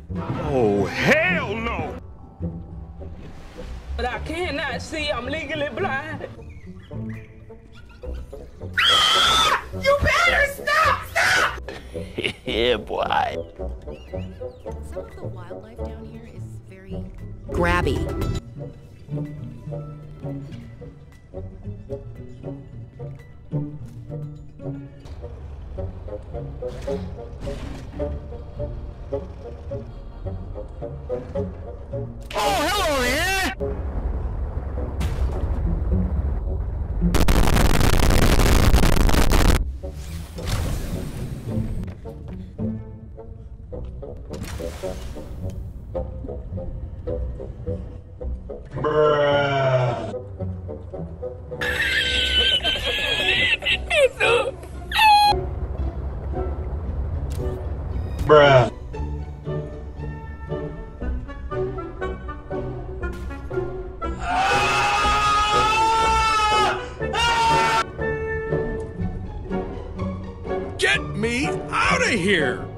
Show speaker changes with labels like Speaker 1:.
Speaker 1: Oh, hell no!
Speaker 2: But I cannot see. I'm legally blind.
Speaker 3: You better stop! Stop!
Speaker 1: Yeah, boy.
Speaker 4: Some of the wildlife down here is very grabby.
Speaker 1: Oh, hello there!
Speaker 3: Bruh. Bruh.
Speaker 1: Get me out of here!